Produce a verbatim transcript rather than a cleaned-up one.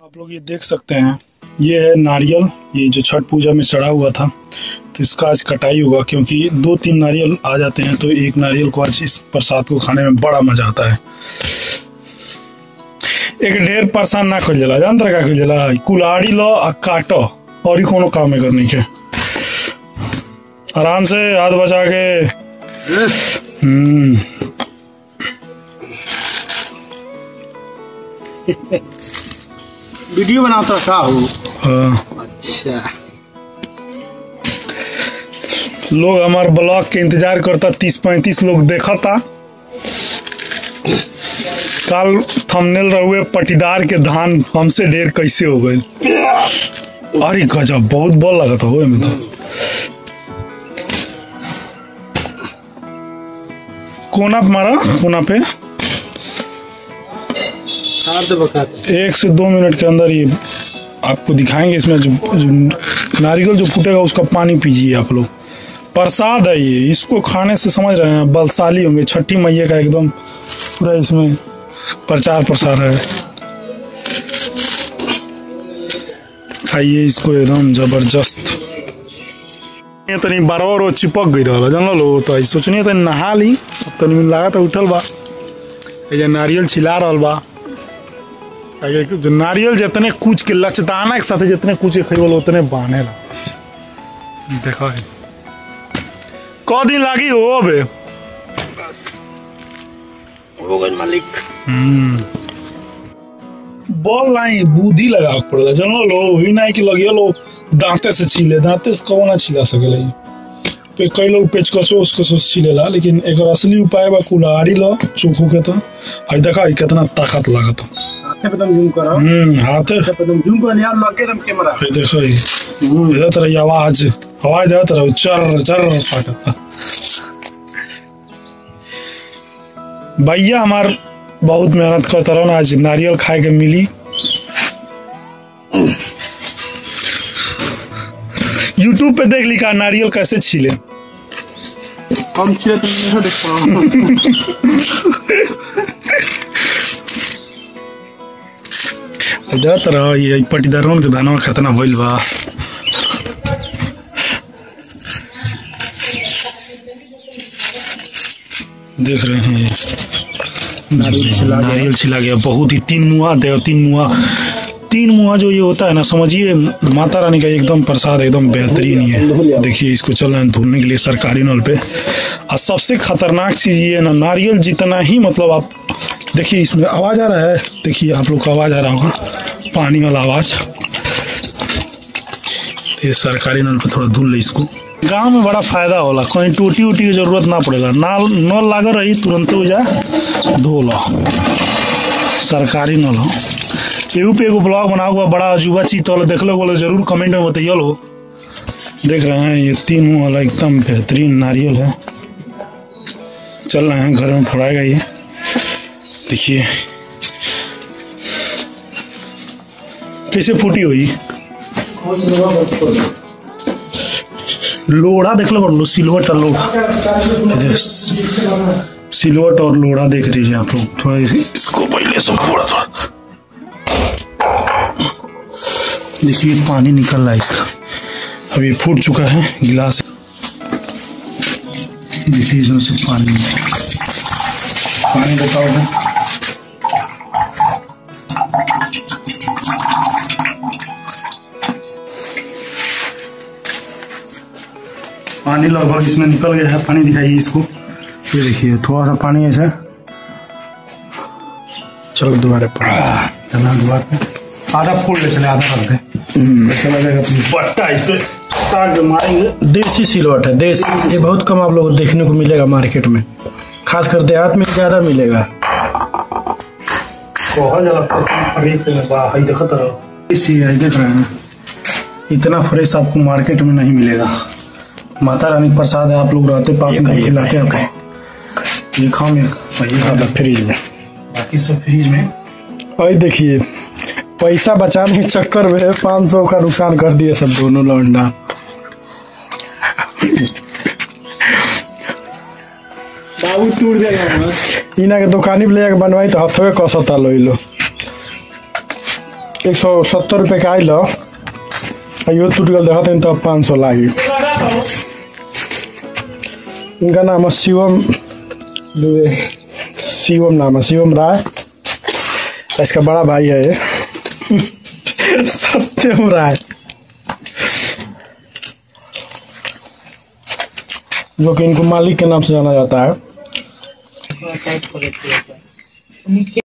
आप लोग ये देख सकते हैं, ये है नारियल। ये जो छठ पूजा में चढ़ा हुआ था, तो इसका आज कटाई होगा, क्योंकि दो तीन नारियल आ जाते हैं तो एक नारियल को आज इस प्रसाद को खाने में बड़ा मजा आता है। एक ढेर परेशान ना कर जला जानते का कर जला कुल्हाड़ी लो आ काटो और ही कोनो काम में करने के आराम से हाथ बचा के। हम्म वीडियो बनाता था हो। हाँ। अच्छा, लोग हमारे ब्लॉग के इंतजार करता, तीस पैंतीस लोग देखा था। कल थंबनेल रहुए पटीदार के धान हमसे ढेर कैसे हो गए। अरे गजब, बहुत बॉल लगा था वो में तो। कोना पे मारा, कोना पे एक से दो मिनट के अंदर ये आपको दिखाएंगे। इसमें जो, जो नारियल जो फूटेगा उसका पानी पीजिए आप लोग। प्रसाद है ये, इसको खाने से समझ रहे हैं बलशाली होंगे। छठी मैया का एकदम पूरा इसमें प्रचार प्रसार है। खाइए इसको एकदम जबरदस्त। ये तनी बारह रो चिपक गई रहा जानल लो, तो सोचनी तनी नहा ली। अब तनी लगा तो उठल बा, ये नारियल छिला रहा बा। जो नारियल जितने कुछ के लचदाना के साथ जितने कुछ के खेल उतने बाने ला। देखो क दिन लागी हो अबे हो गए मालिक। हम्म बॉल नहीं बुद्धि लगा पड़ेगा जानल लो। ही नहीं कि लगे लो दांते से छीले, दांते से कौन ना छिला सकेला। पे कई लोग पेचकसो उसको छीलेला, लेकिन एक असली उपाय बा कुल्हाड़ी लो चोखू के। तो आई देखा कितना ताकत लागत। हाथे पे तुम जूम करो। हम्म हाथे पे तुम जूम करो यार, लगे तुम कैमरा। ये देखो इधर तरह आवाज आवाज इधर तरह चर चर फाटता। भैया हमार बहुत मेहनत करता रहा, आज नारियल खाए के मिली। यूट्यूब पे देख लिखा नारियल कैसे छीले। हम छीले तो नहीं देख पाऊँ। इधर तरह ये पटीदारों के दाना खतना भइल बा। देख रहे हैं नारियल छिला नारियल छिला गया। बहुत ही तीन मुहा दे, तीन मुहा तीन मुहा जो ये होता है ना, समझिए माता रानी का एकदम प्रसाद एकदम बेहतरीन ही है। देखिए इसको चल रहे हैं धुलने के लिए सरकारी नल पे। और सबसे खतरनाक चीज ये ना, नारियल जितना ही मतलब आप देखिए इसमें आवाज आ रहा है। देखिए आप लोग को आवाज आ रहा होगा, पानी वाला आवाज। ये सरकारी नल पे थोड़ा धुल ले इसको। गांव में बड़ा फायदा होला, कहीं टूटी उटी की जरूरत ना पड़ेगा। नल नल लाग रही तुरंत हो जाए धो लो। सरकारी नल हो। एहू पे एगो ब्लॉग बना हुआ बड़ा अजूबा चीज तो देख लो, बोले जरूर कमेंट में बताइए लो। देख रहे हैं ये तीन वाला एकदम बेहतरीन नारियल है। चल रहे हैं घर में फोड़ाएगा ये। देखिए कैसे फूटी हुई लोढ़ा देख लो, सिलवट और लोढ़ा, सिलवट और लोढ़ा देख लीजिए आप लोग। थोड़ा इसको पहले से फोड़ा थोड़ा। देखिए पानी निकल रहा है इसका, अभी फूट चुका है गिलास। देखिए इसमें से पानी पानी बताओ है। पानी लगभग इसमें निकल गया है। पानी दिखाइए इसको। ये देखिए थोड़ा सा पानी ऐसा। चलो दोबारा पड़ा चला, दोबारा पे आधा फूल ले चले, आधा रख दे। चला जाएगा बट्टा इस पे ताक मारेंगे। देसी सिलवट है, देसी। ये बहुत कम आप लोगों को देखने को मिलेगा मार्केट में, खासकर देहात में ज्यादा मिलेगा। फ्रेश है, देखो तरह इसी है, देख रहे हैं इतना फ्रेश आपको मार्केट में नहीं मिलेगा। माता रानी प्रसाद है, आप लोग रहते पास में खिलाते हैं। ये खाओ में फ्रिज में, बाकी सब फ्रिज में। और देखिए पैसा बचाने के चक्कर में पाँच सौ का नुकसान कर दिए सब दोनों लौंडा। बाबू टूट जाएगा। इना के दुकानी पे ले जाके बनवाई तो हथवे कसता लो लो। एक सौ सत्तर रुपये का आइल यो टूट गल देखा था तब पाँच सौ लागी। इनका नाम है शिवम, शिवम नाम है, शिवम राय। इसका बड़ा भाई है ये सत्यम राय, जो कि इनको मालिक के नाम से जाना जाता है।